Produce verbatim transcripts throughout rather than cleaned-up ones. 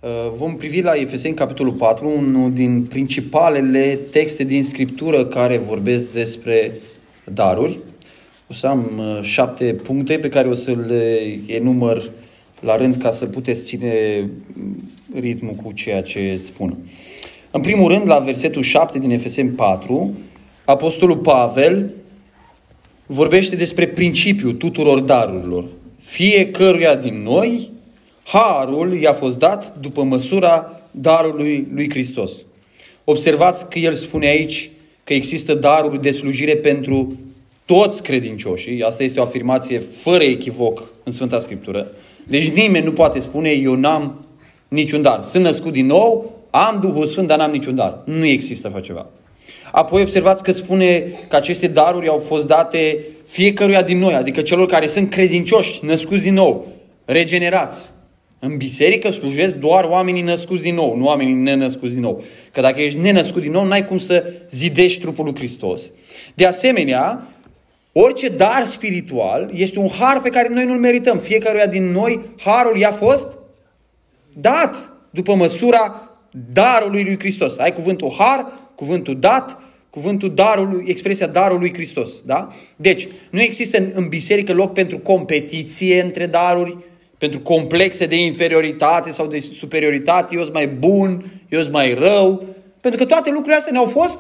Vom privi la Efeseni, capitolul patru, unul din principalele texte din Scriptură care vorbesc despre daruri. O să am șapte puncte pe care o să le enumăr la rând ca să puteți ține ritmul cu ceea ce spun. În primul rând, la versetul șapte din Efeseni patru, Apostolul Pavel vorbește despre principiul tuturor darurilor. Fiecăruia din noi, harul i-a fost dat după măsura darului lui Hristos. Observați că el spune aici că există daruri de slujire pentru toți credincioșii. Asta este o afirmație fără echivoc în Sfânta Scriptură. Deci nimeni nu poate spune, eu n-am niciun dar. Sunt născut din nou, am Duhul Sfânt, dar n-am niciun dar. Nu există așa ceva. Apoi observați că spune că aceste daruri au fost date fiecăruia din noi, adică celor care sunt credincioși, născuți din nou, regenerați. În biserică slujesc doar oamenii născuți din nou, nu oamenii nenăscuți din nou. Că dacă ești nenăscut din nou, n-ai cum să zidești trupul lui Hristos. De asemenea, orice dar spiritual este un har pe care noi nu-l merităm. Fiecăruia din noi, harul i-a fost dat după măsura darului lui Hristos. Ai cuvântul har, cuvântul dat, cuvântul darului, expresia darului lui Hristos. Da? Deci, nu există în, în biserică loc pentru competiție între daruri, pentru complexe de inferioritate sau de superioritate, eu sunt mai bun, eu sunt mai rău, pentru că toate lucrurile astea ne-au fost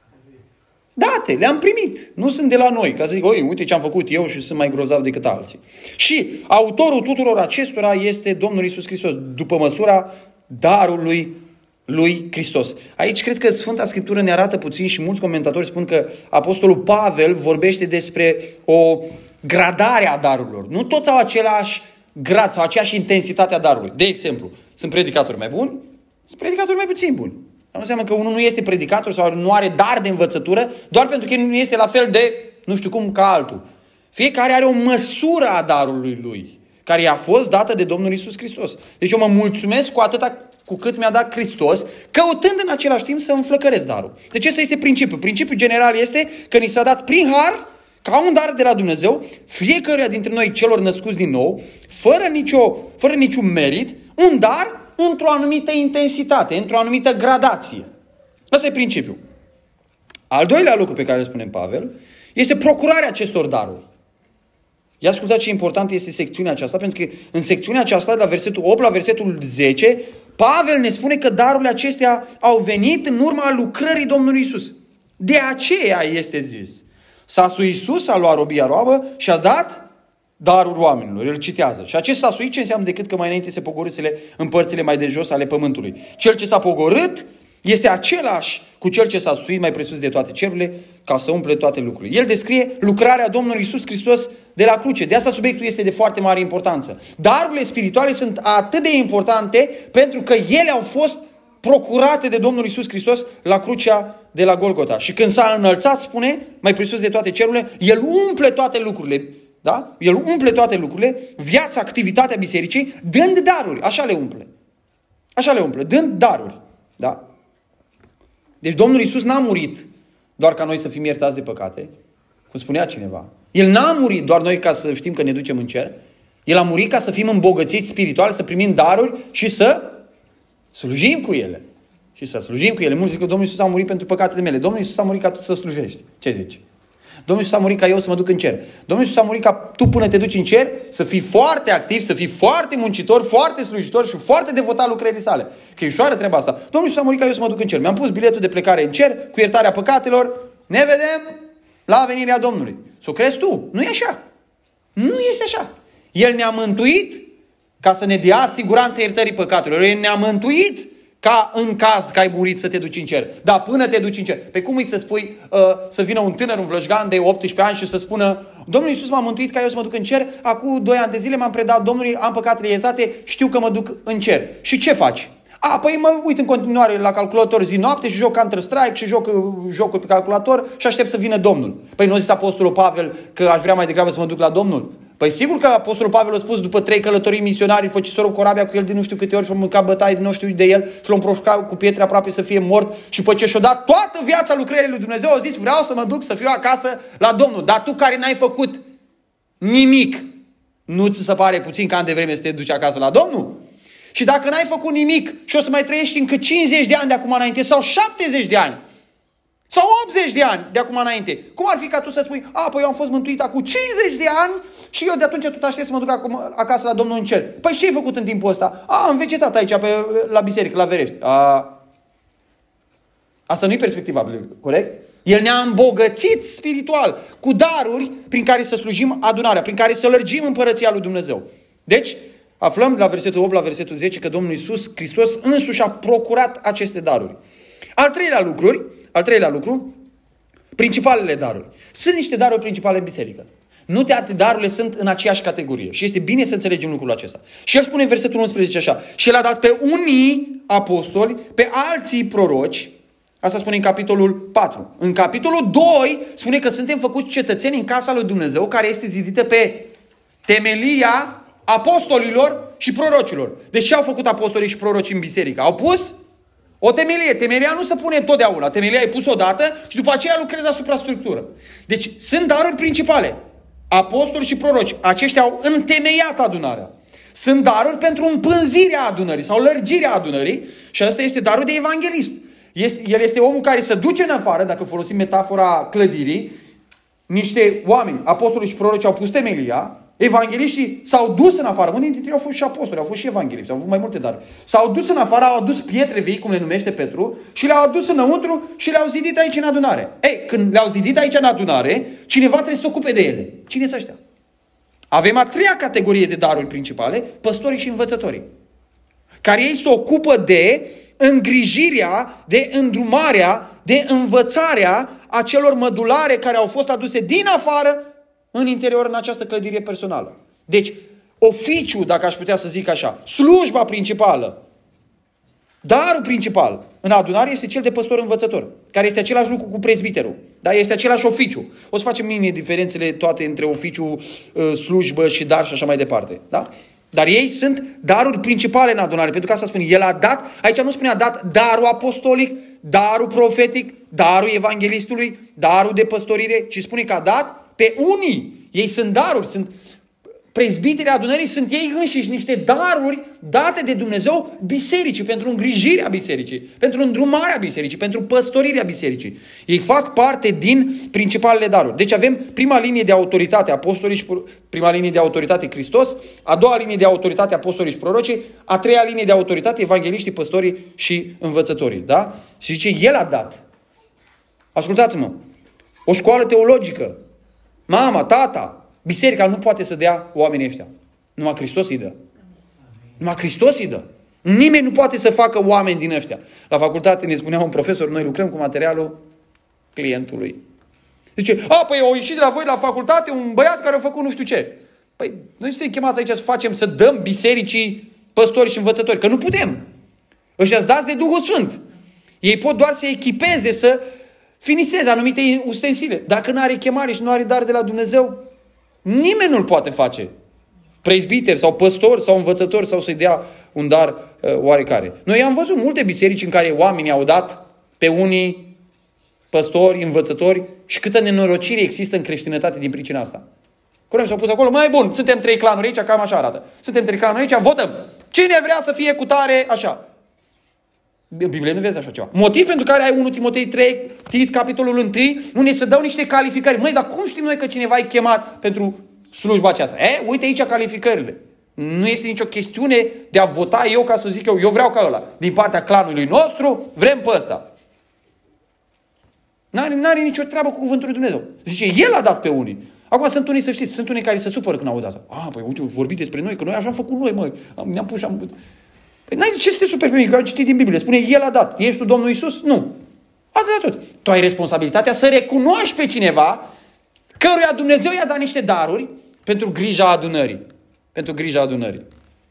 date, le-am primit. Nu sunt de la noi, ca să zic, oi, uite ce am făcut eu și sunt mai grozav decât alții. Și autorul tuturor acestora este Domnul Iisus Hristos, după măsura darului lui Hristos. Aici cred că Sfânta Scriptură ne arată puțin și mulți comentatori spun că Apostolul Pavel vorbește despre o gradare a darurilor. Nu toți au același grad sau aceeași intensitate a darului. De exemplu, sunt predicatori mai buni, sunt predicatori mai puțin buni. Nu înseamnă că unul nu este predicator sau nu are dar de învățătură doar pentru că nu este la fel de, nu știu cum, ca altul. Fiecare are o măsură a darului lui, care i-a fost dată de Domnul Iisus Hristos. Deci eu mă mulțumesc cu atâta cu cât mi-a dat Hristos, căutând în același timp să înflăcăresc darul. Deci ăsta este principiul. Principiul general este că ni s-a dat prin har, ca un dar de la Dumnezeu, fiecăruia dintre noi celor născuți din nou, fără, nicio, fără niciun merit, un dar într-o anumită intensitate, într-o anumită gradație. Ăsta e principiul. Al doilea lucru pe care îl spune Pavel este procurarea acestor daruri. Ia ascultați ce important este secțiunea aceasta, pentru că în secțiunea aceasta, de la versetul opt la versetul zece, Pavel ne spune că darurile acestea au venit în urma lucrării Domnului Iisus. De aceea este zis. Sasul Iisus a luat robia roabă și a dat darul oamenilor. El citează. Și acest sasuit ce înseamnă decât că mai înainte se pogorâsele în părțile mai de jos ale pământului. Cel ce s-a pogorât este același cu cel ce s-a suit mai presus de toate cerurile ca să umple toate lucrurile. El descrie lucrarea Domnului Iisus Hristos de la cruce. De asta subiectul este de foarte mare importanță. Darurile spirituale sunt atât de importante pentru că ele au fost procurate de Domnul Iisus Hristos la crucea de la Golgota. Și când s-a înălțat, spune, mai presus de toate cerurile, El umple toate lucrurile. Da? El umple toate lucrurile, viața, activitatea bisericii, dând daruri. Așa le umple. Așa le umple, dând daruri. Da? Deci Domnul Iisus n-a murit doar ca noi să fim iertați de păcate, cum spunea cineva. El n-a murit doar noi ca să știm că ne ducem în cer. El a murit ca să fim îmbogățiți spiritual, să primim daruri și să slujim cu ele. Și să slujim cu ele. Mulți zic că Domnul Iisus a murit pentru păcatele mele. Domnul Iisus a murit ca tu să slujești. Ce zici? Domnul Iisus a murit ca eu să mă duc în cer. Domnul Iisus a murit ca tu până te duci în cer să fii foarte activ, să fii foarte muncitor, foarte slujitor și foarte devotat lucrării sale. Că e ușoară treaba asta. Domnul Iisus a murit ca eu să mă duc în cer. Mi-am pus biletul de plecare în cer cu iertarea păcatelor. Ne vedem la venirea Domnului. Să o crezi tu. Nu e așa. Nu este așa. El ne-a mântuit ca să ne dea siguranța iertării păcatelor. El ne-a mântuit ca în caz că ai murit să te duci în cer. Dar până te duci în cer. Pe cum îi să spui uh, să vină un tânăr, un vlășgan de optsprezece ani și să spună Domnul Iisus m-a mântuit ca eu să mă duc în cer, acum doi ani de zile m-am predat Domnului, am păcatele iertate, știu că mă duc în cer. Și ce faci? A, păi mă uit în continuare la calculator zi-noapte și joc Counter-Strike și joc jocuri pe calculator și aștept să vină Domnul. Păi nu a zis Apostolul Pavel că aș vrea mai degrabă să mă duc la Domnul? Păi sigur că Apostolul Pavel a spus după trei călătorii misionari, după ce s-a rupt corabia cu el de nu știu câte ori și a mâncat bătaie de nu știu de el și l-a împroșcat cu pietre aproape să fie mort și după ce și-a dat toată viața lucrării lui Dumnezeu, a zis vreau să mă duc să fiu acasă la Domnul. Dar tu care n-ai făcut nimic, nu ți se pare puțin ca de vreme să te duci acasă la Domnul? Și dacă n-ai făcut nimic și o să mai trăiești încă cincizeci de ani de acum înainte sau șaptezeci de ani sau optzeci de ani de acum înainte, cum ar fi ca tu să spui, a, păi eu am fost mântuit acum cincizeci de ani și eu de atunci tot aștept să mă duc acum, acasă la Domnul în cer. Păi ce ai făcut în timpul ăsta? A, am vegetat aici pe, la biserică, la Verești. A, asta nu e perspectiva biblică, corect? El ne-a îmbogățit spiritual cu daruri prin care să slujim adunarea, prin care să lărgim împărăția lui Dumnezeu. Deci, aflăm la versetul opt, la versetul zece, că Domnul Iisus Hristos însuși a procurat aceste daruri. Al treilea lucru, al treilea lucru, principalele daruri. Sunt niște daruri principale în biserică. Nu toate darurile sunt în aceeași categorie. Și este bine să înțelegem lucrul acesta. Și el spune în versetul unsprezece așa, și el a dat pe unii apostoli, pe alții proroci. Asta spune în capitolul patru. În capitolul doi spune că suntem făcuți cetățeni în casa lui Dumnezeu, care este zidită pe temelia apostolilor și prorocilor. Deci ce au făcut apostolii și prorocii în biserică? Au pus o temelie. Temelia nu se pune totdeauna. Temelia e pusă odată și după aceea lucrează asupra structură. Deci sunt daruri principale. Apostoli și proroci. Aceștia au întemeiat adunarea. Sunt daruri pentru împânzirea adunării sau lărgirea adunării și asta este darul de evanghelist. Este, el este omul care se duce în afară, dacă folosim metafora clădirii, niște oameni, apostoli și proroci au pus temelia, evangheliștii s-au dus în afară. Unii dintre ei au fost și apostoli, au fost și evangeliști, au avut mai multe daruri. S-au dus în afară, au adus pietre vii, cum le numește Petru, și le-au adus înăuntru și le-au zidit aici în adunare. Ei, când le-au zidit aici în adunare, cineva trebuie să se ocupe de ele. Cine sunt ăștia? Avem a treia categorie de daruri principale, păstorii și învățătorii, care ei se ocupă de îngrijirea, de îndrumarea, de învățarea acelor mădulare care au fost aduse din afară în interior, în această clădire personală. Deci, oficiul, dacă aș putea să zic așa, slujba principală, darul principal în adunare este cel de păstor învățător, care este același lucru cu prezbiterul. Da? Este același oficiu. O să facem mine diferențele toate între oficiu, slujbă și dar și așa mai departe. Da? Dar ei sunt daruri principale în adunare. Pentru că asta spune, el a dat, aici nu spune a dat darul apostolic, darul profetic, darul evanghelistului, darul de păstorire, ci spune că a dat pe unii. Ei sunt daruri, sunt prezbiterii adunării, sunt ei înșiși niște daruri date de Dumnezeu bisericii, pentru îngrijirea bisericii, pentru îndrumarea bisericii, pentru păstorirea bisericii. Ei fac parte din principalele daruri. Deci avem prima linie de autoritate, apostolii și prima linie de autoritate, Hristos, a doua linie de autoritate, apostolii și prorocii, a treia linie de autoritate, evangeliștii, păstorii și învățătorii. Da? Și zice, el a dat. Ascultați-mă, o școală teologică, mama, tata, biserica nu poate să dea oamenii ăștia. Numai Hristos îi dă. Numai Hristos îi dă. Nimeni nu poate să facă oameni din ăștia. La facultate ne spunea un profesor, noi lucrăm cu materialul clientului. Zice, a, păi au ieșit de la voi la facultate un băiat care a făcut nu știu ce. Păi noi suntem chemați aici să facem, să dăm bisericii păstori și învățători. Că nu putem. Ăștia-s dați de Duhul Sfânt. Ei pot doar să echipeze, să finiseze anumite ustensile. Dacă nu are chemare și nu are dar de la Dumnezeu, nimeni nu-l poate face. Prezbiter sau păstor sau învățător sau să-i dea un dar uh, oarecare. Noi am văzut multe biserici în care oamenii au dat pe unii păstori, învățători și câtă nenorocire există în creștinătate din pricina asta. Curând s-au pus acolo, mai bun, suntem trei clanuri aici, cam așa arată. Suntem trei clanuri aici, votăm. Cine vrea să fie cu tare, așa. În Biblie nu vezi așa ceva. Motiv pentru care ai unu Timotei trei, Tit, capitolul unu, nu ne se dau niște calificări. Măi, dar cum știm noi că cineva e chemat pentru slujba aceasta? E, uite aici calificările. Nu este nicio chestiune de a vota eu ca să zic eu, eu vreau ca ăla. Din partea clanului nostru, vrem pe ăsta. N-are, n-are nicio treabă cu cuvântul lui Dumnezeu. Zice, el a dat pe unii. Acum sunt unii, să știți, sunt unii care se supără când aud asta. Ah, păi uite, vorbi despre noi, că noi așa am făcut noi, măi. Ne-am pus și am... Păi n-ai ce să te superi pe mine, că am citit din Biblie. Spune, el a dat. Ești tu Domnul Iisus? Nu. A dat tot. Tu ai responsabilitatea să recunoști pe cineva căruia Dumnezeu i-a dat niște daruri pentru grija adunării. Pentru grija adunării.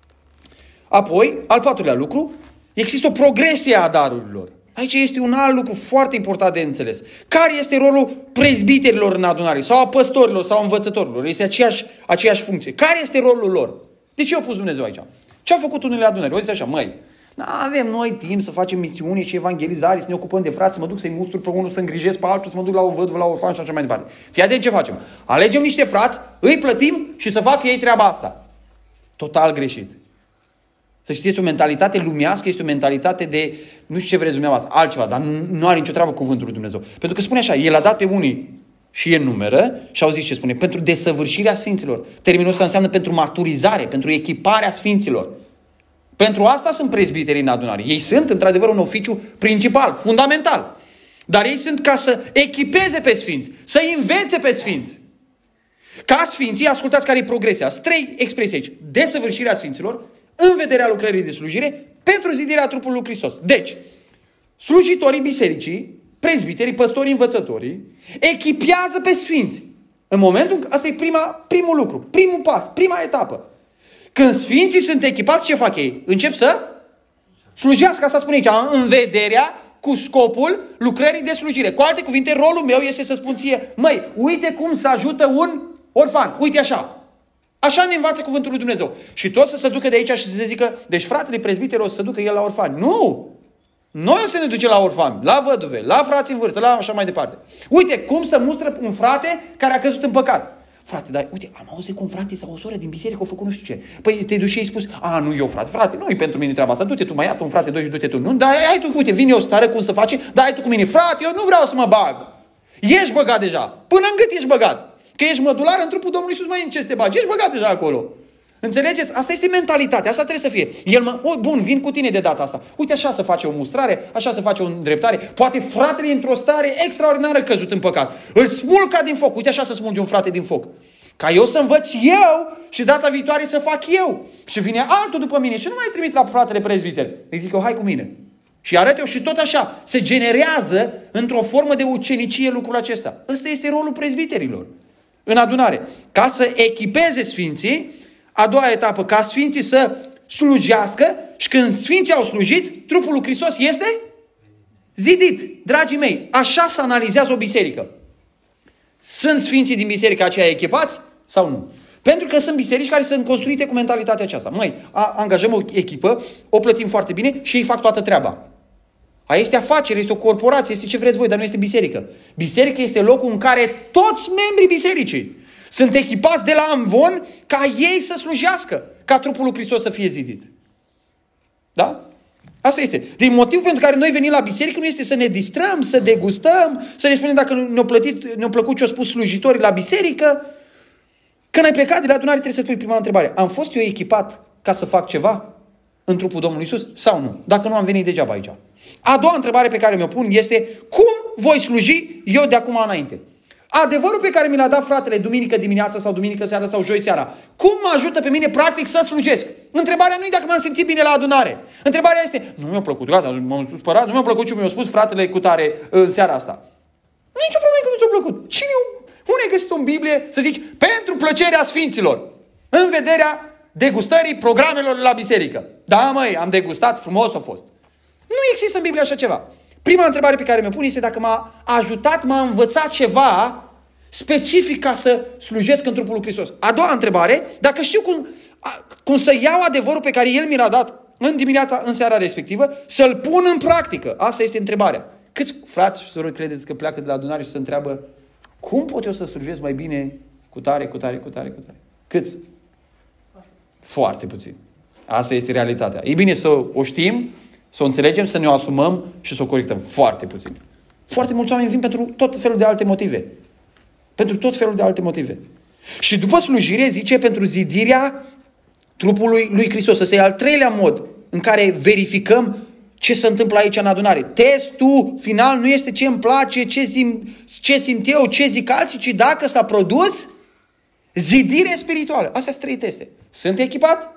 Apoi, al patrulea lucru, există o progresie a darurilor. Aici este un alt lucru foarte important de înțeles. Care este rolul prezbiterilor în adunare? Sau a păstorilor, sau a învățătorilor? Este aceeași, aceeași funcție. Care este rolul lor? De ce a pus Dumnezeu aici? Ce au făcut unele adunări? O zis așa, măi, n-avem noi timp să facem misiuni și evangelizare, să ne ocupăm de frați, să mă duc să-i mustru pe unul, să îngrijesc pe altul, să mă duc la o văduvă, la orfan și așa mai departe. Fii atent ce facem. Alegem niște frați, îi plătim și să facă ei treaba asta. Total greșit. Să știți, o mentalitate lumească este o mentalitate de, nu știu ce vreți dumneavoastră, altceva, dar nu, nu are nicio treabă cu cuvântul lui Dumnezeu. Pentru că spune așa, El a dat pe unii și el numeră și au zis ce spune, pentru desăvârșirea sfinților. Termenul ăsta înseamnă pentru maturizare, pentru echiparea sfinților. Pentru asta sunt prezbiterii în adunare. Ei sunt, într-adevăr, un oficiu principal, fundamental. Dar ei sunt ca să echipeze pe sfinți, să învețe pe sfinți. Ca sfinții, ascultați care e progresia. Sunt trei expresii aici. Desăvârșirea sfinților, în vederea lucrării de slujire, pentru zidirea trupului lui Hristos. Deci, slujitorii bisericii, prezbiterii, păstorii, învățătorii, echipează pe sfinți. În momentul în care, asta e prima, primul lucru, primul pas, prima etapă. Când sfinții sunt echipați, ce fac ei? Încep să slujească, asta spune aici, în vederea, cu scopul lucrării de slujire. Cu alte cuvinte, rolul meu este să spun ție, măi, uite cum se ajută un orfan, uite așa. Așa ne învață cuvântul lui Dumnezeu. Și toți să se ducă de aici și să se zică, deci fratele prezbiter o să se ducă el la orfani. Nu! Noi o să ne ducem la orfani, la văduve, la frați în vârstă, la așa mai departe. Uite cum să mustră un frate care a căzut în păcat. Frate, dar uite, am auzit că un frate sau o soră din biserică a făcut nu știu ce. Păi te duci și ai spus, a, nu eu frate, frate, nu e pentru mine treaba asta, du-te tu, mai ia tu un frate, doi și du-te tu. Nu, dar hai tu, uite, vin eu să arăt cum să faci, dar hai tu cu mine. Frate, eu nu vreau să mă bag. Ești băgat deja. Până în gât ești băgat. Că ești mădular în trupul Domnului Iisus, mai în ce să te bagi. Ești băgat deja acolo. Înțelegeți? Asta este mentalitatea, asta trebuie să fie. El mă, o, bun, vin cu tine de data asta. Uite, așa se face o mustrare, așa se face o îndreptare. Poate fratele într-o stare extraordinară căzut în păcat. Îl smulg ca din foc. Uite, așa se smulge un frate din foc. Ca eu să învăț eu și data viitoare să fac eu. Și vine altul după mine și nu mai trimit la fratele prezbiter. Îi zic eu, hai cu mine. Și arăt eu și tot așa. Se generează într-o formă de ucenicie lucrul acesta. Ăsta este rolul prezbiterilor în adunare. Ca să echipeze sfinții, a doua etapă, ca sfinții să slujească și când sfinții au slujit, trupul lui Hristos este zidit. Dragii mei, așa se analizează o biserică. Sunt sfinții din biserica aceea echipați sau nu? Pentru că sunt biserici care sunt construite cu mentalitatea aceasta. Măi, a, angajăm o echipă, o plătim foarte bine și ei fac toată treaba. Aia este afacere, este o corporație, este ce vreți voi, dar nu este biserică. Biserica este locul în care toți membrii bisericii sunt echipați de la amvon ca ei să slujească, ca trupul lui Hristos să fie zidit. Da? Asta este. Din motivul pentru care noi venim la biserică nu este să ne distrăm, să degustăm, să ne spunem dacă ne-au plătit, ne-au plăcut ce au spus slujitorii la biserică. Când ai plecat de la adunare trebuie să pui prima întrebare. Am fost eu echipat ca să fac ceva în trupul Domnului Iisus sau nu? Dacă nu, am venit degeaba aici. A doua întrebare pe care mi-o pun este cum voi sluji eu de acum înainte? Adevărul pe care mi l-a dat fratele duminică dimineața sau duminică seara sau joi seara, cum mă ajută pe mine practic să slujesc? Întrebarea nu e dacă m-am simțit bine la adunare. Întrebarea este, nu mi-a plăcut, gata, m-am supărat, nu mi-a plăcut ce mi-a spus fratele cu tare în seara asta. Nici o problemă că nu ți-a plăcut. Cine, unde ai găsit în Biblie să zici, pentru plăcerea sfinților, în vederea degustării programelor la biserică? Da, măi, am degustat, frumos a fost. Nu există în Biblie așa ceva. Prima întrebare pe care mi-o pun este dacă m-a ajutat, m-a învățat ceva specific ca să slujesc în trupul lui Hristos. A doua întrebare, dacă știu cum, cum să iau adevărul pe care El mi l-a dat în dimineața, în seara respectivă, să-l pun în practică. Asta este întrebarea. Câți frați și surori credeți că pleacă de la adunare și se întreabă cum pot eu să slujesc mai bine cu tare, cu tare, cu tare, cu tare? Câți? Foarte puțin. Asta este realitatea. E bine să o știm, să o înțelegem, să ne o asumăm și să o corectăm. Foarte puțin. Foarte mulți oameni vin pentru tot felul de alte motive. Pentru tot felul de alte motive. Și după slujire zice pentru zidirea trupului lui Hristos. Ăsta e al treilea mod în care verificăm ce se întâmplă aici în adunare. Testul final nu este ce îmi place, ce simt, ce simt eu, ce zic alții, ci dacă s-a produs zidire spirituală. Astea sunt trei teste. Sunt echipat?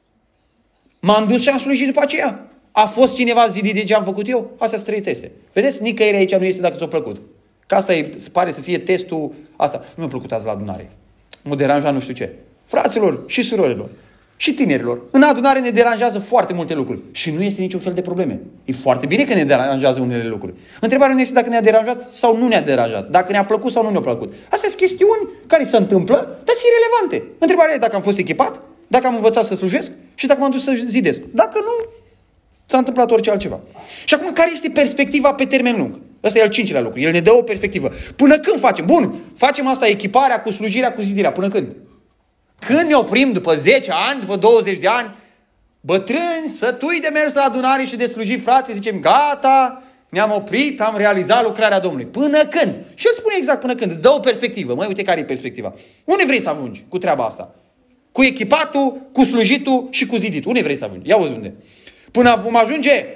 M-am dus și am slujit după aceea? A fost cineva zidit de ce am făcut eu? Astea sunt trei teste. Vedeți? Nicăieri aici nu este dacă ți-a plăcut. Că asta e, se pare să fie testul asta. Nu mi-a plăcut azi la adunare. Mă deranja nu știu ce. Fraților și surorilor și tinerilor. În adunare ne deranjează foarte multe lucruri. Și nu este niciun fel de probleme. E foarte bine că ne deranjează unele lucruri. Întrebarea nu este dacă ne-a deranjat sau nu ne-a deranjat. Dacă ne-a plăcut sau nu ne-a plăcut. Astea sunt chestiuni care se întâmplă, dar sunt irelevante. Întrebarea e dacă am fost echipat, dacă am învățat să slujesc și dacă m-am dus să zidesc. Dacă nu, s-a întâmplat orice altceva. Și acum, care este perspectiva pe termen lung? Ăsta e al cincilea lucru. El ne dă o perspectivă. Până când facem? Bun, facem asta, echiparea cu slujirea, cu zidirea. Până când? Când ne oprim după zece ani, după douăzeci de ani? bătrâni, sătui de mers la adunare și de slujit frații, zicem, gata, ne-am oprit, am realizat lucrarea Domnului. Până când? Și el spune exact până când. Îți dă o perspectivă. Măi, uite care e perspectiva. Unde vrei să ajungi cu treaba asta? Cu echipatul, cu slujitul și cu ziditul. Unde vrei să ajungi? Ia uzi unde. Până vom ajunge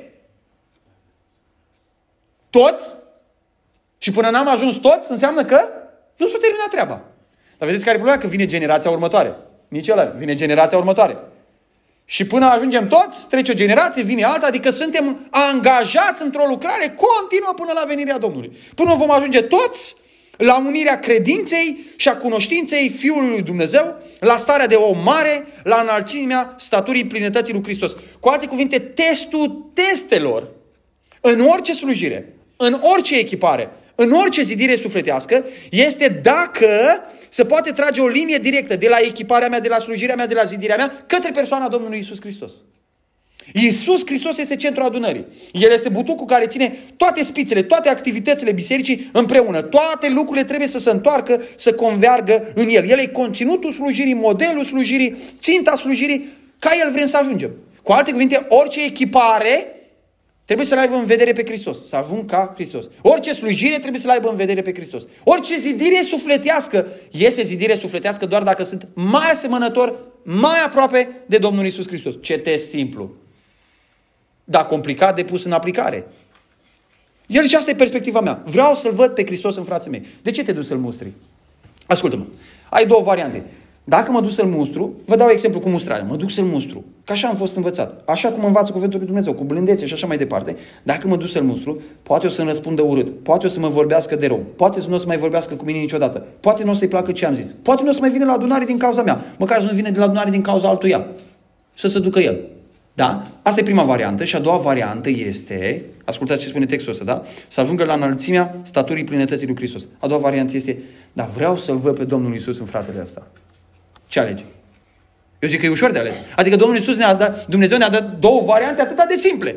toți și până n-am ajuns toți, înseamnă că nu s-a terminat treaba. Dar vedeți care e problema? Că vine generația următoare. Nici ăla, vine generația următoare. Și până ajungem toți, trece o generație, vine alta, adică suntem angajați într-o lucrare continuă până la venirea Domnului. Până vom ajunge toți la unirea credinței și a cunoștinței Fiului lui Dumnezeu, la starea de om mare, la înălțimea staturii plinătății lui Hristos. Cu alte cuvinte, testul testelor în orice slujire, în orice echipare, în orice zidire sufletească, este dacă se poate trage o linie directă de la echiparea mea, de la slujirea mea, de la zidirea mea, către persoana Domnului Iisus Hristos. Iisus Hristos este centrul adunării. El este butucul care ține toate spițele, toate activitățile bisericii împreună. Toate lucrurile trebuie să se întoarcă, să convergă în El. El e conținutul slujirii, modelul slujirii, ținta slujirii, ca El vrem să ajungem. Cu alte cuvinte, orice echipare trebuie să-L aibă în vedere pe Hristos, să ajung ca Hristos. Orice slujire trebuie să-L aibă în vedere pe Hristos. Orice zidire sufletească este zidire sufletească doar dacă sunt mai asemănător, mai aproape de Domnul Iisus Hristos. Ce test simplu. Dar complicat de pus în aplicare. El zice, asta e perspectiva mea. Vreau să-L văd pe Hristos în frații mei. De ce te duci să-L mustri? Ascultă-mă. Ai două variante. Dacă mă duc să-L mustru, vă dau exemplu cu mustrarea. Mă duc să-L mustru. Că așa am fost învățat. Așa cum învață cuvântul lui Dumnezeu, cu blândețe și așa mai departe. Dacă mă duc să-L mustru, poate o să-mi răspundă urât. Poate o să mă vorbească de rău. Poate nu o să mai vorbească cu mine niciodată. Poate nu o să-i placă ce am zis. Poate nu o să mai vină la adunare din cauza mea. Măcar să nu vină de la adunare din cauza altuia. Să se ducă el. Da? Asta e prima variantă. Și a doua variantă este, ascultați ce spune textul ăsta, da? Să ajungă la înălțimea staturii plinătății lui Hristos. A doua variantă este, dar vreau să-L văd pe Domnul Iisus în fratele ăsta. Ce alegi? Eu zic că e ușor de ales. Adică Domnul Iisus ne-a dat, Dumnezeu ne-a dat două variante atât de simple.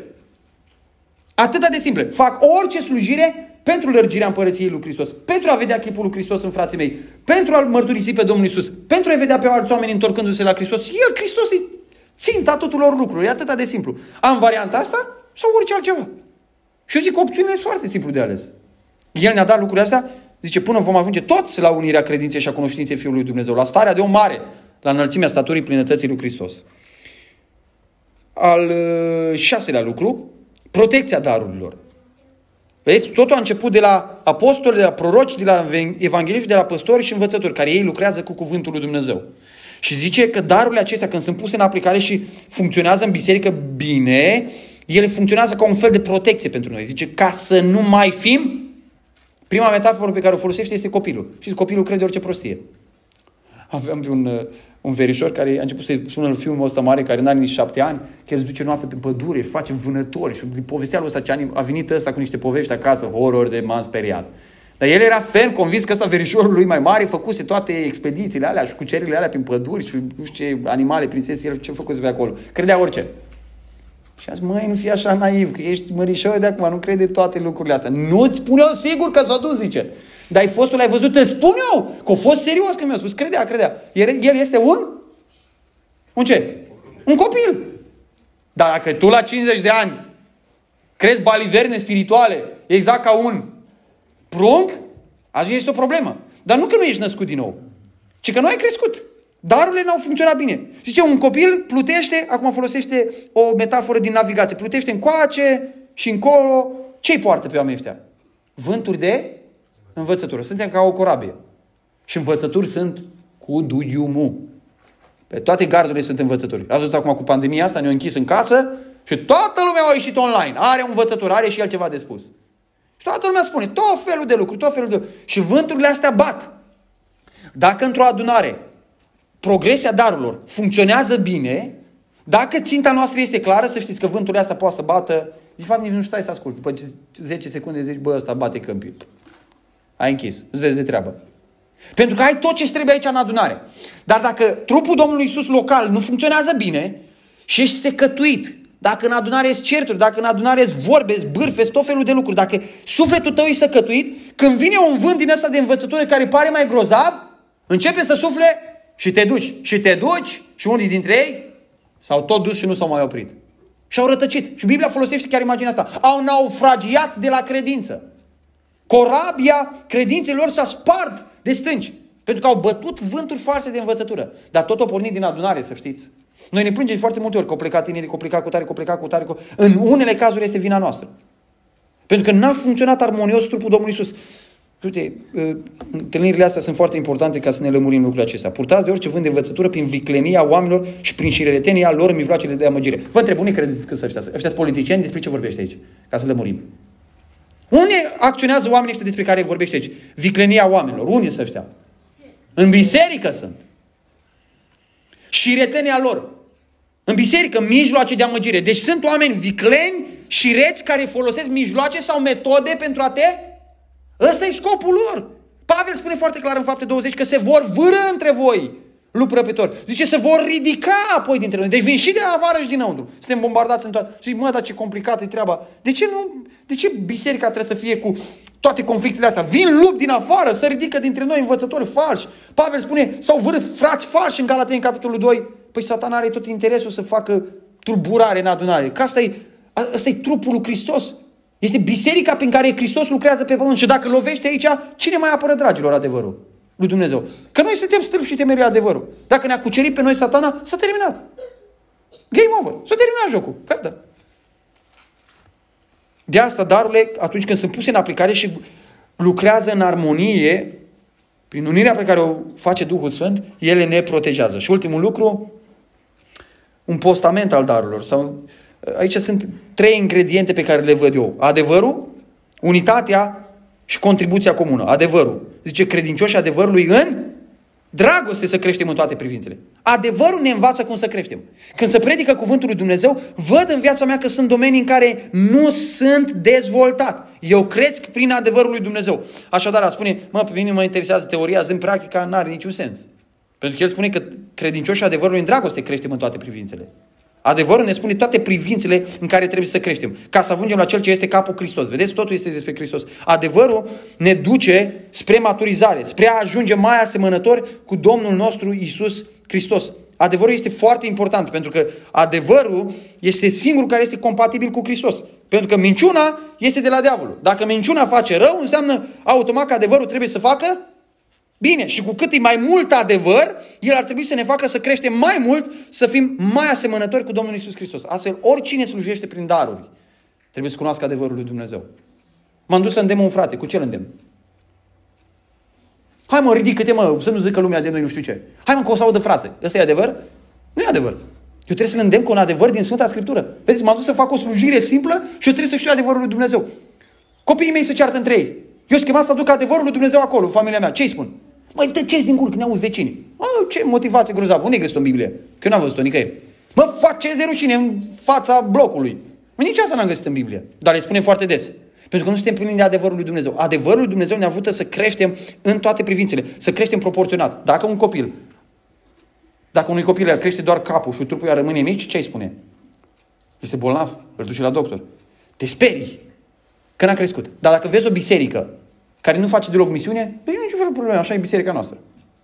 Atât de simple. Fac orice slujire pentru lărgirea împărăției lui Hristos, pentru a vedea chipul lui Hristos în frații mei, pentru a-L mărturisi pe Domnul Iisus, pentru a vedea pe alți oameni întorcându-se la Hristos. El, Hristos, e ținta tuturor lucrurilor. E atât de simplu. Am varianta asta sau orice altceva. Și eu zic că opțiunea e foarte simplu de ales. El ne-a dat lucrurile astea, zice, până vom ajunge toți la unirea credinței și a cunoștinței Fiului lui Dumnezeu, la starea de om mare, la înălțimea staturii plinătății lui Hristos. Al uh, șaselea lucru, protecția darurilor. Vedeți? Totul a început de la apostoli, de la proroci, de la evangheliști, de la păstori și învățători, care ei lucrează cu cuvântul lui Dumnezeu. Și zice că darurile acestea, când sunt puse în aplicare și funcționează în biserică bine, ele funcționează ca un fel de protecție pentru noi. Zice, ca să nu mai fim, prima metaforă pe care o folosește este copilul. Și copilul crede orice prostie. Aveam un, un verișor care a început să-i spună în filmul ăsta mare, care n-are nici șapte ani, că el se duce noapte pe pădure, face vânători și povestea lui ăsta ce a venit ăsta cu niște povești acasă, horror de m-am speriat. Dar el era ferm convins că ăsta verișorul lui mai mare făcuse toate expedițiile alea și cuceririle alea prin păduri și nu știu ce animale, prințese, el ce făcuse pe acolo. Credea orice. Și a zis, măi, nu fi așa naiv, că ești mărișor de acum, nu crede toate lucrurile astea. Nu-ți spun eu sigur că s-a dus, zice. Dar ai fostul, l-ai văzut, îți spun eu, că a fost serios când mi-a spus. Credea, credea. El este un? Un ce? Un copil. Dar dacă tu la cincizeci de ani crezi baliverne spirituale, exact ca un prunc, atunci este o problemă. Dar nu că nu ești născut din nou, ci că nu ai crescut. Darurile n-au funcționat bine. Zice, un copil plutește, acum folosește o metaforă din navigație, plutește încoace și încolo. Ce-i poartă pe oamenii ăștia? Vânturi de învățătură. Suntem ca o corabie. Și învățături sunt cu duiumul. Pe toate gardurile sunt învățături. Ați văzut acum cu pandemia asta, ne-au închis în casă și toată lumea a ieșit online. Are un învățător, are și el ceva de spus. Și toată lumea spune tot felul de lucruri, tot felul de lucruri. Și vânturile astea bat. Dacă într-o adunare progresia darurilor funcționează bine, dacă ținta noastră este clară, să știți că vânturile astea poate să bată, de fapt nici nu stai să asculti. După zece secunde zici, bă, ăsta bate câmpii. Ai închis, îți vezi de treabă. Pentru că ai tot ce trebuie aici în adunare. Dar dacă trupul Domnului Iisus local nu funcționează bine și ești secătuit, dacă în adunare ești certuri, dacă în adunare ești vorbe, ești bârfe, ești tot felul de lucruri, dacă sufletul tău e secătuit, când vine un vânt din ăsta de învățătură care pare mai grozav, începe să sufle și te duci. Și te duci și unii dintre ei S-au tot dus și nu s-au mai oprit. Și au rătăcit. Și Biblia folosește chiar imaginea asta. Au naufragiat de la credință. Corabia credinței lor s-a spart de stânci. Pentru că au bătut vânturi false de învățătură. Dar tot au pornit din adunare, să știți. Noi ne plângem foarte multe ori că au plecat tinerii, că au plecat cu tare, că au plecat cu tare. Cu... În unele cazuri este vina noastră. Pentru că n-a funcționat armonios trupul Domnului Iisus. Uite, întâlnirile astea sunt foarte importante ca să ne lămurim lucrurile acestea. Purtați de orice vânt de învățătură prin viclenia oamenilor și prin șiretenia lor în mijloacele de amăgire. Vă întreb, unde credeți că sunt ăștia? Ăștia sunt politicieni? Despre ce vorbește aici? Ca să lămurim. Unde acționează oamenii ăștia despre care vorbește aici? Viclenia oamenilor. Unde sunt ăștia? În biserică sunt. Șiretenia lor. În biserică, mijloace de amăgire. Deci sunt oameni vicleni, șireți, care folosesc mijloace sau metode pentru a te... Ăsta e scopul lor. Pavel spune foarte clar în Fapte douăzeci că se vor vâră între voi lupi răpitori. Zice, se vor ridica apoi dintre noi. Deci vin și de afară și dinăuntru. Suntem bombardați în toate. Și zic, mă, dar ce complicată e treaba. De ce nu? De ce biserica trebuie să fie cu toate conflictele astea? Vin lupi din afară, se ridică dintre noi învățători falși. Pavel spune, s-au vârât frați falși în Galateni, capitolul doi. Păi Satana are tot interesul să facă tulburare în adunare. Că asta e, asta e trupul lui Hristos. Este biserica prin care Hristos lucrează pe pământ. Și dacă lovește aici, cine mai apără, dragilor, adevărul lui Dumnezeu? Că noi suntem stâlpi și temerii adevărul. Dacă ne-a cucerit pe noi Satana, s-a terminat. Game over. S-a terminat jocul. Gata. De asta darurile, atunci când sunt puse în aplicare și lucrează în armonie, prin unirea pe care o face Duhul Sfânt, ele ne protejează. Și ultimul lucru, un postament al darurilor. Sau, aici sunt trei ingrediente pe care le văd eu. Adevărul, unitatea și contribuția comună. Adevărul. Zice, credincioși adevărului în dragoste să creștem în toate privințele. Adevărul ne învață cum să creștem. Când se predică cuvântul lui Dumnezeu, văd în viața mea că sunt domenii în care nu sunt dezvoltat. Eu cresc prin adevărul lui Dumnezeu. Așadar, a spune, mă, pe mine mă interesează teoria, zi în practica, n-are niciun sens. Pentru că el spune că credincioșii adevărului în dragoste creștem în toate privințele. Adevărul ne spune toate privințele în care trebuie să creștem, ca să ajungem la cel ce este capul Hristos. Vedeți, totul este despre Hristos. Adevărul ne duce spre maturizare, spre a ajunge mai asemănători cu Domnul nostru Iisus Hristos. Adevărul este foarte important, pentru că adevărul este singurul care este compatibil cu Hristos. Pentru că minciuna este de la diavolul. Dacă minciuna face rău, înseamnă automat că adevărul trebuie să facă bine. Și cu cât e mai mult adevăr, el ar trebui să ne facă să creștem mai mult, să fim mai asemănători cu Domnul Iisus Hristos. Astfel, oricine slujește prin daruri, trebuie să cunoască adevărul lui Dumnezeu. M-am dus să îndemn un frate. Cu ce îl îndemn? Hai mă, ridică-te mă, să nu zică lumea de noi nu știu ce. Hai mă, că o să audă frațe. Ăsta e adevăr? Nu e adevăr. Eu trebuie să-l îndemn cu un adevăr din Sfânta Scriptură. Vedeți, m-am dus să fac o slujire simplă și eu trebuie să știu adevărul lui Dumnezeu. Copiii mei se ceartă între ei. Eu sunt chemat să aduc adevărul lui Dumnezeu acolo, în familia mea. Ce-i spun? Măi, tăceți din gură, că ne auzi vecinii. Mă, ce motivație grozavă. Unde ai găsit-o în Biblie? Că eu n-am văzut-o nicăieri. Mă, faceți de rușine în fața blocului. Mă, nici asta n-am găsit în Biblie. Dar le spunem foarte des. Pentru că nu suntem plini de adevărul lui Dumnezeu. Adevărul lui Dumnezeu ne ajută să creștem în toate privințele. Să creștem proporționat. Dacă un copil, dacă unui copil ar crește doar capul și trupul ar rămâne mic, ce îi spune? Este bolnav, îl duce la doctor. Te sperii că n-a crescut. Dar dacă vezi o biserică care nu face deloc misiune, păi nu e niciun fel de problemă, așa e biserica noastră.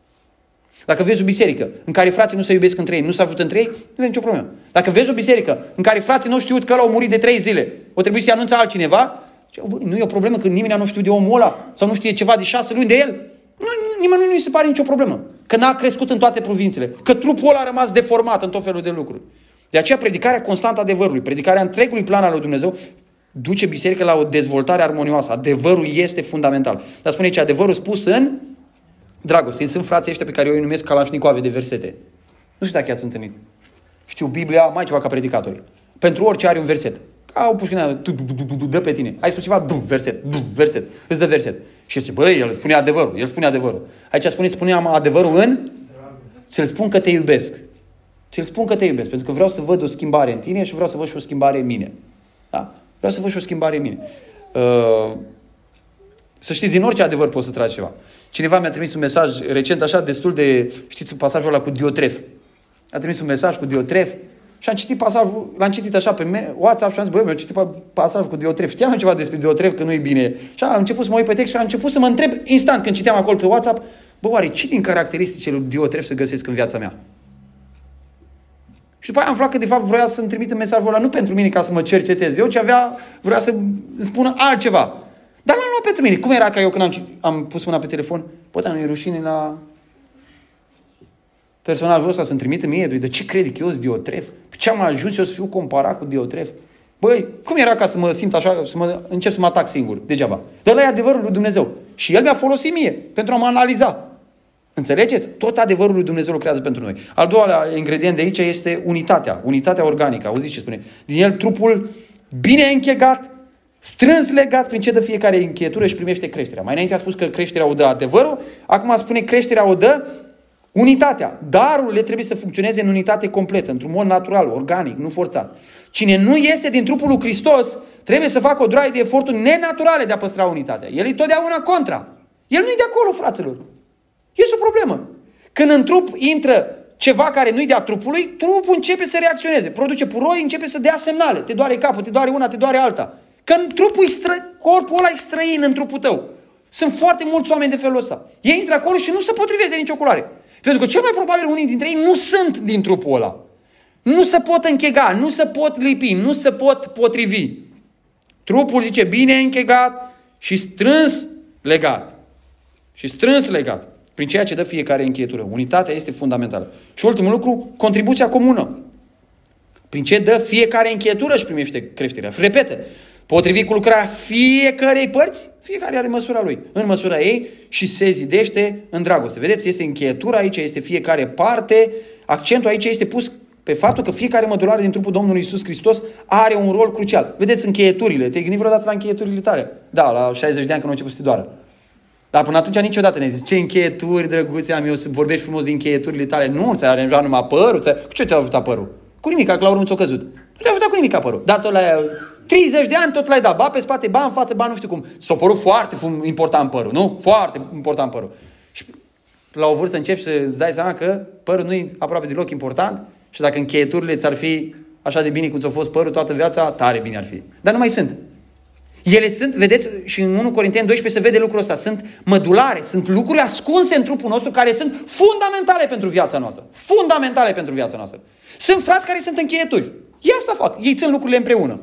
Dacă vezi o biserică în care frații nu se iubesc între ei, nu se ajută între ei, nu e nicio problemă. Dacă vezi o biserică în care frații nu știut că ăla au murit de trei zile, o trebuie să-i anunțe altcineva, nu e o problemă că nimeni nu știe de omul ăla sau nu știe ceva de șase luni de el. Nu, nimeni nu-i se pare nicio problemă. Că n-a crescut în toate provințele. Că trupul ăla a rămas deformat în tot felul de lucruri. De aceea predicarea constantă a adevărului, predicarea întregului plan al lui Dumnezeu duce biserica la o dezvoltare armonioasă. Adevărul este fundamental. Dar spune aici, adevărul spus în dragoste. Sunt frații ăștia pe care eu îi numesc calașnicoave de versete. Nu știu dacă i-ați întâlnit. Știu Biblia mai ceva ca predicatori. Pentru orice are un verset. Ca o pușcă, dă pe tine. Ai spus ceva, verset, verset, îți dă verset. Și el zice, băi, el spune adevărul, el spune adevărul. Aici spune, spuneam adevărul în? Ți-l spun că te iubesc. Ți-l spun că te iubesc, pentru că vreau să văd o schimbare în tine și vreau să văd și o schimbare în mine. Da? Vreau să văd și o schimbare în mine. Uh, să știți, din orice adevăr poți să tragi ceva. Cineva mi-a trimis un mesaj recent, așa, destul de, știți, pasajul ăla cu Diotref. A trimis un mesaj cu Diotref și am citit pasajul, l-am citit așa pe WhatsApp și am zis, băi, mi-am citit pasajul cu Diotref. Știam ceva despre Diotref, că nu e bine. Și am început să mă uit pe text și am început să mă întreb instant când citeam acolo pe WhatsApp, bă, oare ce din caracteristicile lui Diotref se găsesc în viața mea? Și după aia am aflat că de fapt vrea să-mi trimită mesajul ăla nu pentru mine ca să mă cercetez eu, ci avea, vrea să îmi spună altceva. Dar l-am luat pentru mine. Cum era ca eu când am, am pus mâna pe telefon? Bă, dar nu e rușine la personajul ăsta să-mi trimită mie? De ce crede că eu sunt Diotref? Pe ce am ajuns eu să fiu comparat cu Diotref? Băi, cum era ca să mă simt așa, să mă, încep să mă atac singur, degeaba. Dar ăla e adevărul lui Dumnezeu. Și El mi-a folosit mie pentru a mă analiza. Înțelegeți? Tot adevărul lui Dumnezeu lucrează pentru noi. Al doilea ingredient de aici este unitatea. Unitatea organică. Auziți ce spune? Din el trupul bine închegat, strâns legat, prin ce dă fiecare încheietură și primește creșterea. Mai înainte a spus că creșterea o dă adevărul, acum spune creșterea o dă unitatea. Darurile trebuie să funcționeze în unitate completă, într-un mod natural, organic, nu forțat. Cine nu este din trupul lui Hristos trebuie să facă o droaie de eforturi nenaturale de a păstra unitatea. El e totdeauna contra. El nu e de acolo, fraților. Este o problemă. Când în trup intră ceva care nu-i de-a trupului, trupul începe să reacționeze. Produce puroi, începe să dea semnale. Te doare capul, te doare una, te doare alta. Când trupul stră... corpul ăla e străin în trupul tău. Sunt foarte mulți oameni de felul ăsta. Ei intră acolo și nu se potrivesc de nicio culoare. Pentru că cel mai probabil unii dintre ei nu sunt din trupul ăla. Nu se pot închega, nu se pot lipi, nu se pot potrivi. Trupul, zice, bine închegat și strâns legat. Și strâns legat. Prin ceea ce dă fiecare încheietură. Unitatea este fundamentală. Și ultimul lucru, contribuția comună. Prin ce dă fiecare încheietură și primește creșterea. Și repetă, potrivit cu lucrarea fiecarei părți, fiecare are măsura lui. În măsura ei și se zidește în dragoste. Vedeți, este încheietura aici, este fiecare parte. Accentul aici este pus pe faptul că fiecare mădulare din trupul Domnului Iisus Hristos are un rol crucial. Vedeți încheieturile. Te-ai gândit vreodată la încheieturile tale? Da, la șaizeci de ani când au început să te doară. Dar până atunci niciodată ne-ai zis, ce încheieturi, drăguțe am eu, să vorbești frumos din încheieturile tale. Nu, ți-a aranjat numai părul. Ți-a... Cu ce te-a ajutat părul? Cu nimic, că la urmă ți-a căzut. Nu te-a ajutat cu nimic părul. Dar tot la treizeci de ani tot l-ai dat. Ba pe spate, ba în față, ba nu știu cum. S-a părut foarte important părul, nu? Foarte important părul. Și la o vârstă începi să-ți dai seama că părul nu e aproape deloc important și dacă încheieturile ți-ar fi așa de bine cum ți-a fost părul toată viața, tare bine ar fi. Dar nu mai sunt. Ele sunt, vedeți, și în unu Corinteni doisprezece se vede lucrul ăsta, sunt mădulare, sunt lucruri ascunse în trupul nostru care sunt fundamentale pentru viața noastră. Fundamentale pentru viața noastră. Sunt frați care sunt încheieturi. Ei asta fac. Ei țin lucrurile împreună.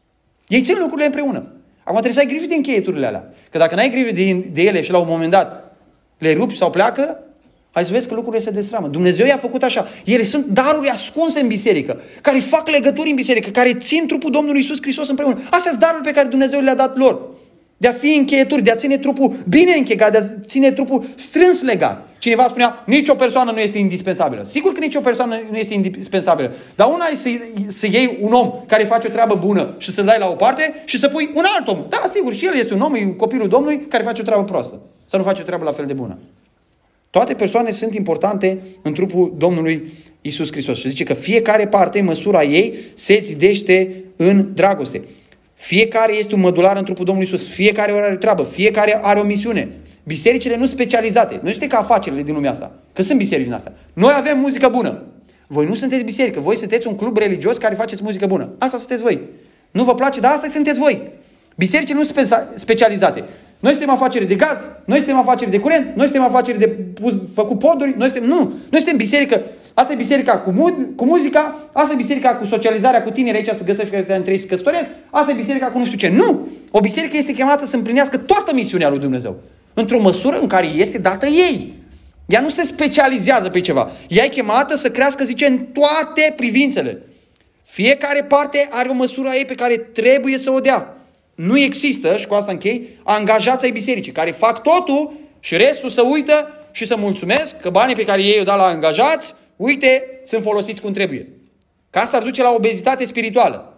Ei țin lucrurile împreună. Acum trebuie să ai grijă de încheieturile alea. Că dacă n-ai grijă de, de ele și la un moment dat le rupi sau pleacă, hai să vezi că lucrurile se destramă. Dumnezeu i-a făcut așa. Ele sunt daruri ascunse în biserică, care fac legături în biserică, care țin trupul Domnului Iisus Hristos împreună. Astea sunt daruri pe care Dumnezeu le-a dat lor. De a fi încheieturi, de a ține trupul bine închegat, de a ține trupul strâns legat. Cineva spunea, nicio persoană nu este indispensabilă. Sigur că nicio persoană nu este indispensabilă. Dar una e să, să iei un om care face o treabă bună și să-l dai la o parte și să pui un alt om. Da, sigur, și el este un om, e copilul Domnului care face o treabă proastă. Să nu face o treabă la fel de bună. Toate persoanele sunt importante în trupul Domnului Iisus Hristos. Și zice că fiecare parte, măsura ei, se zidește în dragoste. Fiecare este un mădular în trupul Domnului Iisus. Fiecare are o treabă. Fiecare are o misiune. Bisericile nu specializate. Nu este ca afacerile din lumea asta. Că sunt biserici din astea. Noi avem muzică bună. Voi nu sunteți biserică. Voi sunteți un club religios care faceți muzică bună. Asta sunteți voi. Nu vă place, dar asta sunteți voi. Bisericile nu sunt specializate. Noi suntem afaceri de gaz, noi suntem afaceri de curent, noi suntem afaceri de făcut poduri, noi suntem, nu, noi suntem biserică. Asta e biserica cu, mu- cu muzica, asta e biserica cu socializarea cu tineri aici să găsești că între ei să căsătoresc, asta e biserica cu nu știu ce. Nu! O biserică este chemată să împlinească toată misiunea lui Dumnezeu. Într-o măsură în care este dată ei. Ea nu se specializează pe ceva. Ea e chemată să crească, zice, în toate privințele. Fiecare parte are o măsură a ei pe care trebuie să o dea. Nu există, și cu asta închei, angajați ai bisericii, care fac totul și restul să uită și să mulțumesc că banii pe care ei o dau la angajați, uite, sunt folosiți cum trebuie. Că asta ar duce la obezitate spirituală.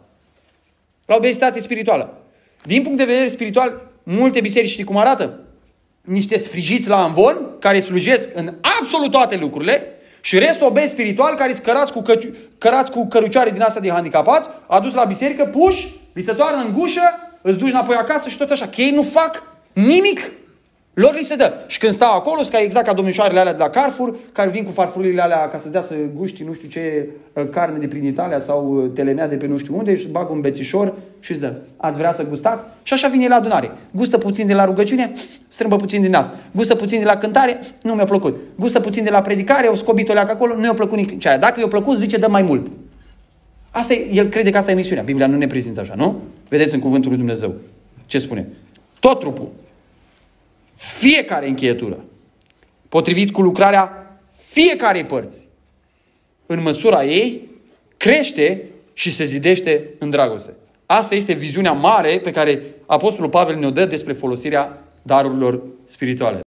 La obezitate spirituală. Din punct de vedere spiritual, multe biserici știi cum arată? Niște sfrijiți la amvon, care slujesc în absolut toate lucrurile, și restul obezi spiritual, care sunt cărați cu, căci- cărați cu cărucioare din asta de handicapați, adus la biserică, puși, li se toarnă în gușă, îți duci înapoi acasă și tot așa. Că ei nu fac nimic. Lor li se dă. Și când stau acolo, sunt exact ca domnișoarele alea de la Carrefour, care vin cu farfurile alea ca să dea să guști nu știu ce carne de prin Italia sau telemea de pe nu știu unde și bagă un bețișor și îți dă. Ați vrea să gustați? Și așa vine la adunare. Gustă puțin de la rugăciune, strâmbă puțin din nas. Gustă puțin de la cântare, nu mi-a plăcut. Gustă puțin de la predicare, o scobit o leacă acolo, nu i-a plăcut nici aia. Dacă i-a plăcut, zice, dă mai mult. Asta e, el crede că asta e misiunea. Biblia nu ne prezintă așa, nu? Vedeți în cuvântul lui Dumnezeu. Ce spune? Tot trupul, fiecare încheietură, potrivit cu lucrarea fiecarei părți, în măsura ei, crește și se zidește în dragoste. Asta este viziunea mare pe care Apostolul Pavel ne-o dă despre folosirea darurilor spirituale.